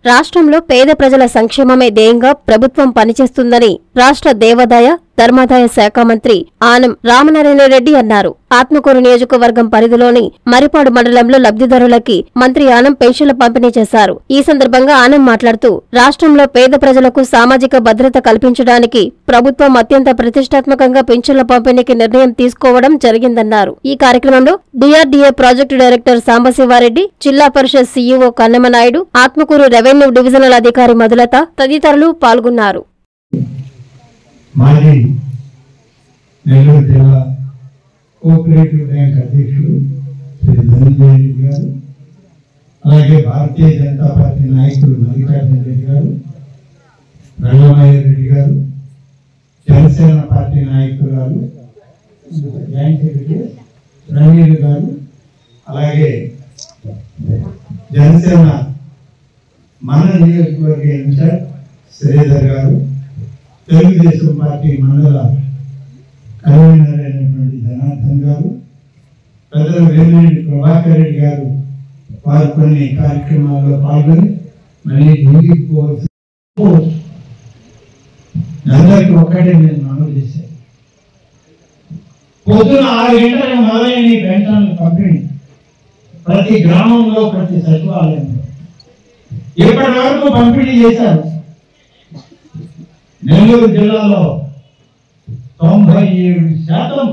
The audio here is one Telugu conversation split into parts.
రాష్ట్రంలో పేద ప్రజల సంక్షేమమే ధ్యేయంగా ప్రభుత్వం పనిచేస్తుందని రాష్ట్ర దేవాదాయ ధర్మాదాయ శాఖ మంత్రి ఆనం రామనారాయణ రెడ్డి అన్నారు. ఆత్మకూరు నియోజకవర్గం పరిధిలోని మరిపాడు మండలంలో లబ్ధిదారులకి మంత్రి ఆనం పెన్షన్ల పంపిణీ చేశారు. ఈ సందర్భంగా ఆనం మాట్లాడుతూ రాష్ట్రంలో పేద ప్రజలకు సామాజిక భద్రత కల్పించడానికి ప్రభుత్వం అత్యంత ప్రతిష్టాత్మకంగా పెన్షన్ల పంపిణీకి నిర్ణయం తీసుకోవడం జరిగిందన్నారు. ఈ కార్యక్రమంలో డిఆర్డీఏ ప్రాజెక్టు డైరెక్టర్ సాంబశివారెడ్డి, జిల్లా పరిషత్ CEO Kannamanaidu, Atmakur revenue divisional అధికారి మధులత తదితరులు పాల్గొన్నారు. మాజీ నెల్లూరు జిల్లా కోఆపరేటివ్ బ్యాంక్ అధ్యక్షుడు శ్రీ ధనంజయ రెడ్డి గారు, అలాగే భారతీయ జనతా పార్టీ నాయకులు మల్లికార్జున రెడ్డి గారు, రంగమయ్య రెడ్డి గారు, జనసేన పార్టీ నాయకురాలు రంగీలు గారు, అలాగే జనసేన మన నియోజకవర్గ ఇన్ఛార్జ్ శ్రీధర్ గారు, తెలుగుదేశం పార్టీ మండల కన్వీనర్ అయినటువంటి జనార్దన్ గారు, పెద్దలు వేమిరెడ్డి ప్రభాకర్ రెడ్డి గారు, వారు కొన్ని కార్యక్రమాల్లో పాల్గొని మళ్ళీ ఢిల్లీకి పోవాల్సి అందరికీ ఒక్కటే నేను మనవి చేశాను. పొద్దున 6 గంటలకు మొదలైన పెన్షన్ల పంపిణీ ప్రతి గ్రామంలో, ప్రతి సచివాలయంలో ఇప్పటి వరకు పంపిణీ చేశారు. నెల్లూరు జిల్లాలో 97%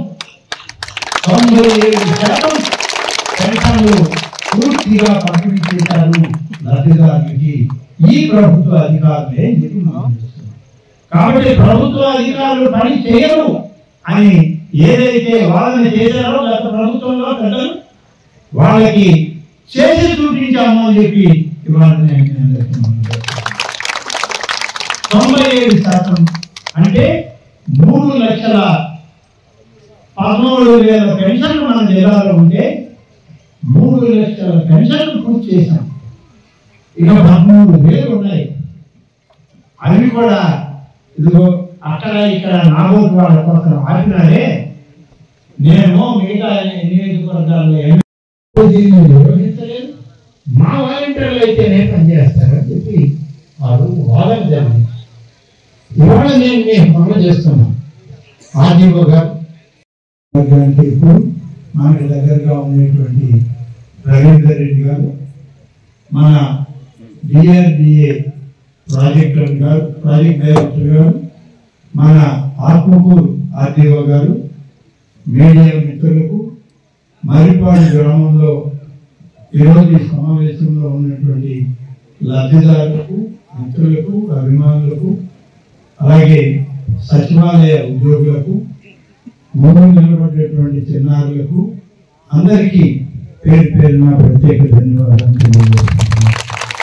పెన్షన్లు పూర్తిగా పంపిణీ చేశారు లబ్ధిదారులకి ఈ ప్రభుత్వ అధికారులే నిర్మాణం చేస్తున్నారు. కాబట్టి ప్రభుత్వ అధికారులు పని చేయరు అని ఏదైతే వాదన చేశారో గత ప్రభుత్వంలో పెద్దలు వాళ్ళకి చేసి చూపించాము అని చెప్పి ఇవాళ 97% అంటే 3,13,000 పెన్షన్లు మన జిల్లాలో ఉంటే 3,00,000 పెన్షన్లు పూర్తి చేశాం. ఇక 13,000 ఉన్నాయి. అవి కూడా ఇదిగో అక్కడ ఇక్కడ నాగోటి వాళ్ళ కోసం ఆపినారే. నేను మిగతా నియోజకవర్గాల్లో దీన్ని నిర్వహించలేదు, మా వాలంటీర్లు అయితేనే పనిచేస్తారని చెప్పి వారు వాదన జరిగింది. ఇవాళ నేను మేము పనులు చేస్తున్నాం. ఆర్డీఓ గారు ఇప్పుడు మనకి దగ్గరగా ఉండేటువంటి రవీందర్ రెడ్డి గారు, మన డిఆర్డీఏ ప్రాజెక్ట్ డైరెక్టర్ గారు, మన ఆత్మకూరు ఆర్డీఓ గారు, మీడియా మిత్రులకు, మరిపాడు గ్రామంలో ఈరోజు ఈ సమావేశంలో ఉన్నటువంటి లబ్ధిదారులకు, మిత్రులకు, అభిమానులకు, అలాగే సచివాలయ ఉద్యోగులకు, ముందు నిలబడేటువంటి చిన్నారులకు అందరికీ పేరు పేరున ప్రత్యేక ధన్యవాదాలు తెలియజేస్తున్నాను.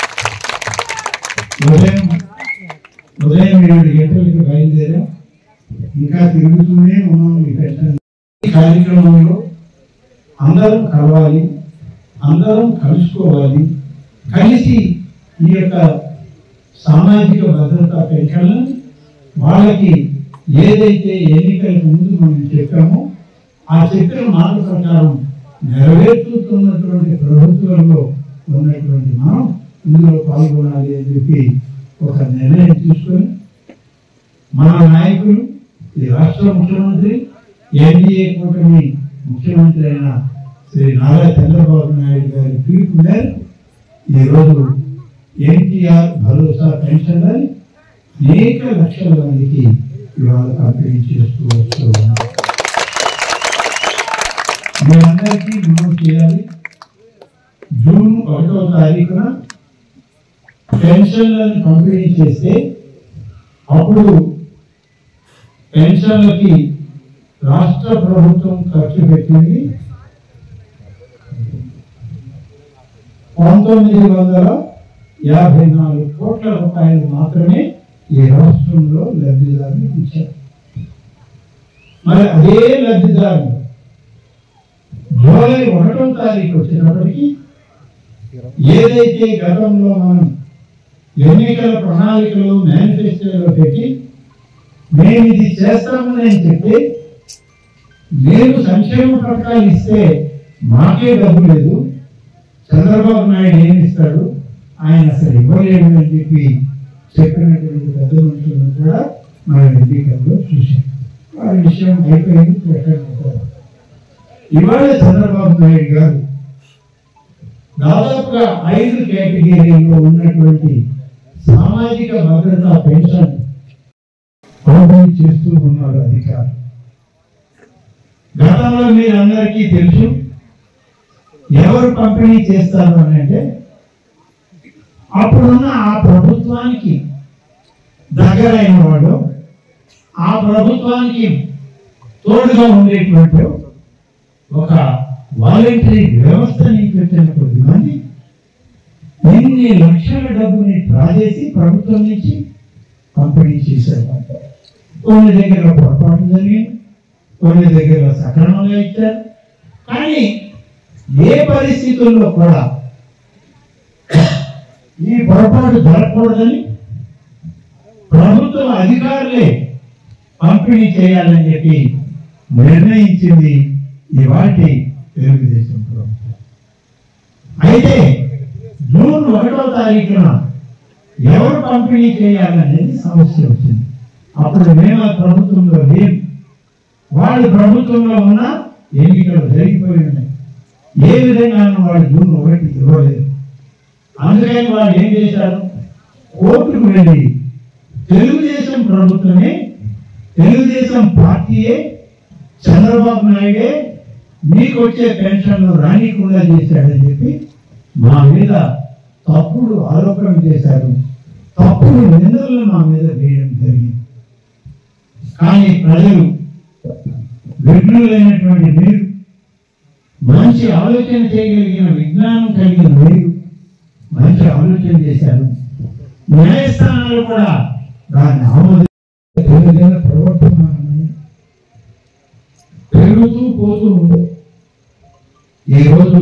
ఉదయం 7 గంటలకు బయలుదేరా, ఇంకా తిరుగుతూనే ఉన్నాం. ఈ కార్యక్రమంలో అందరం కలవాలి, అందరం కలుసుకోవాలి, కలిసి ఈ యొక్క సామాజిక భద్రతా పెన్షన్లను వాళ్ళకి ఏదైతే ఎన్నికలకు ముందు మనం చెప్పామో ఆ చెప్పిన మాట ప్రకారం నెరవేర్చుతున్నటువంటి ప్రభుత్వంలో ఉన్నటువంటి మనం ఇందులో పాల్గొనాలి అని చెప్పి ఒక నిర్ణయం తీసుకొని మన నాయకులు, ఈ రాష్ట్ర ముఖ్యమంత్రి, ఎన్డీఏ కూటమి ముఖ్యమంత్రి అయిన శ్రీ నారా చంద్రబాబు నాయుడు గారి పిలుపు మేరకు ఈరోజు ఎన్టీఆర్ భరోసా పెన్షన్ అని అనేక లక్షల మందికి ఇవాళ పంపిణీ చేస్తూ వస్తూ ఉన్నారు. మీరందరికీ మనం చేయాలి. జూన్ 1వ తారీఖున పెన్షన్లను పంపిణీ చేస్తే అప్పుడు పెన్షన్లకి రాష్ట్ర ప్రభుత్వం ఖర్చు పెట్టింది 1954 కోట్ల రూపాయలు మాత్రమే ఈ రాష్ట్రంలో లబ్ధిదారులు ఇచ్చారు. మరి అదే లబ్ధిదారులు జూలై 1వ తారీఖు వచ్చినప్పటికీ ఏదైతే గతంలో మనం ఎన్నికల ప్రణాళికలు మేనిఫెస్టోలో పెట్టి మేము ఇది చేస్తామని చెప్తే మీరు సంక్షేమ పథకాలు ఇస్తే మాకే డబ్బు లేదు, చంద్రబాబు నాయుడు ఏమి ఇస్తాడు, ఆయన అసలు ఇవ్వలేడు అని చెప్పి చెప్పినటువంటి పెద్ద మనుషులను కూడా మనం ఎన్నికల్లో చూసాం. ఆ విషయం అయిపోయింది. ఇవాళ చంద్రబాబు నాయుడు గారు దాదాపుగా 5 కేటగిరీలో ఉన్నటువంటి సామాజిక భద్రతా పెన్షన్ పంపిణీ చేస్తూ ఉన్నారు అధికారులు. గతంలో మీరందరికీ తెలుసు ఎవరు పంపిణీ చేస్తారు అని అంటే అప్పుడున్న ఆ ప్రభుత్వానికి దగ్గరైన వాడు, ఆ ప్రభుత్వానికి తోడుగా ఉండేటువంటి ఒక వాలంటరీ వ్యవస్థని పెట్టిన కొద్దిమంది ఇన్ని లక్షల డబ్బుని డ్రా చేసి ప్రభుత్వం నుంచి పంపిణీ చేసేవారు. కొన్ని దగ్గర పొరపాటు జరిగింది, కొన్ని దగ్గర సక్రమంగా ఇచ్చారు. కానీ ఏ పరిస్థితుల్లో కూడా ఈ పొరపాటు జరగకూడదని ప్రభుత్వ అధికారులే పంపిణీ చేయాలని చెప్పి నిర్ణయించింది ఇవాటి తెలుగుదేశం ప్రభుత్వం. అయితే జూన్ 1వ తారీఖున ఎవరు పంపిణీ చేయాలనేది సమస్య వచ్చింది. అప్పుడు మేము ప్రభుత్వంలో లేము, వాళ్ళు ప్రభుత్వంలో ఉన్న ఎన్నికలు జరిగిపోయి ఉన్నాయి. ఏ విధంగా వాళ్ళు జూన్ 1 ఇవ్వలేదు. అందుకని వాళ్ళు ఏం చేశారు, కోర్టుకు వెళ్ళి తెలుగుదేశం ప్రభుత్వమే, తెలుగుదేశం పార్టీయే, చంద్రబాబు నాయుడే మీకు వచ్చే పెన్షన్లు రానికుండా చేశాడని చెప్పి మా మీద తప్పుడు ఆరోపణలు చేశారు. తప్పుడు నిందలను మా మీద వేయడం జరిగింది. కానీ ప్రజలు విఘ్నులైనటువంటి మీరు, మంచి ఆలోచన చేయగలిగిన విజ్ఞానం కలిగిన మీరు మంచి ఆలోచన చేశారు. న్యాయస్థానాలు కూడా దాన్ని ఆమోదించిన ప్రవర్తనాన్ని పెరుగుతూ పోతూ ఉంది. ఈరోజు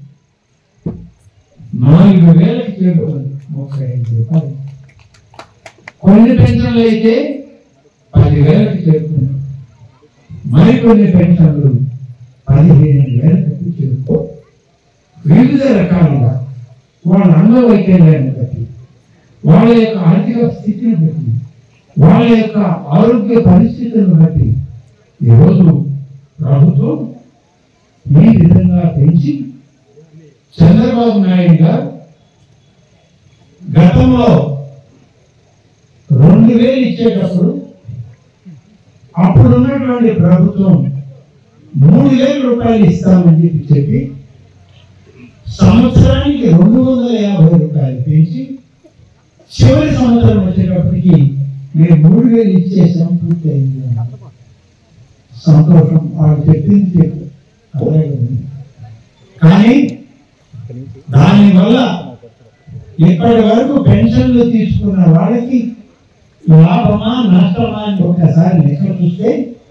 4,000కి చేరుకుంది 35 రూపాయలు. కొన్ని పెన్షన్లు అయితే 10,000కి చేరుకుంది. మరికొన్ని పెన్షన్లు 15,000కి చేరుకో. వివిధ రకాలుగా వాళ్ళ అంగవైకల్యాన్ని బట్టి, వాళ్ళ యొక్క ఆర్థిక స్థితిని బట్టి, వాళ్ళ యొక్క ఆరోగ్య పరిస్థితులను బట్టి ఈరోజు ప్రభుత్వం ఈ విధంగా పెంచి చంద్రబాబు నాయుడు గారు గతంలో 2,000 ఇచ్చేటప్పుడు అప్పుడున్నటువంటి ప్రభుత్వం 3,000 రూపాయలు ఇస్తామని చెప్పి సంవత్సరానికి 250 రూపాయలు పెంచి చివరి సంవత్సరం వచ్చేటప్పటికి మీరు 3,000 ఇచ్చేసాం, పూర్తి అయింది. సంతోషం, వాళ్ళు చెప్పింది చెప్పు. కానీ దానివల్ల ఇప్పటి వరకు పెన్షన్లు తీసుకున్న వాళ్ళకి లాభమా నష్టమా అని ఒకసారి లెక్క చూస్తే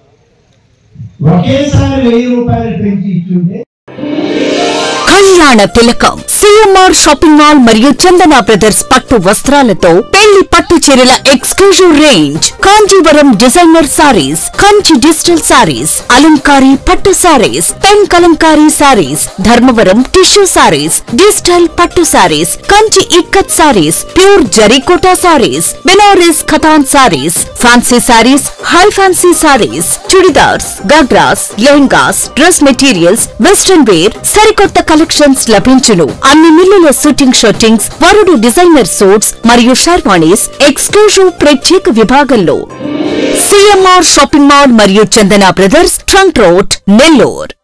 ఒకేసారి 1,000 రూపాయలు పెంచి ఇచ్చుంటే కళ్యాణ తిలకం సిఎంఆర్ షాపింగ్ మాల్ మరియు చందన బ్రదర్స్ పట్టు వస్త్రాలతో పెళ్లి పట్టు చీరల exclusive range, Kanjeevaram designer sarees, Kanchi digital sarees, అలంకారీ పట్టు sarees, pen kalamkari sarees, Dharmavaram tissue sarees, digital పట్టు sarees, Kanchi ikkat sarees, pure జరీకోటా సారీస్, బెనారస్ ఖతాన్ sarees, fancy sarees, high fancy sarees, chudidars, ghagras, lehengas, dress materials, western wear, సరికొత్త కలెక్షన్స్ లభించును. అన్ని మిల్లుల షూటింగ్ షర్టింగ్స్, వరుడు డిజైనర్ సూట్స్ మరియు షర్వాణీస్ ఎక్స్క్లూజివ్ ప్రత్యేక విభాగంలో. సిఎంఆర్ షాపింగ్ మాల్ మరియు Chandana brothers, trunk road, Nellore.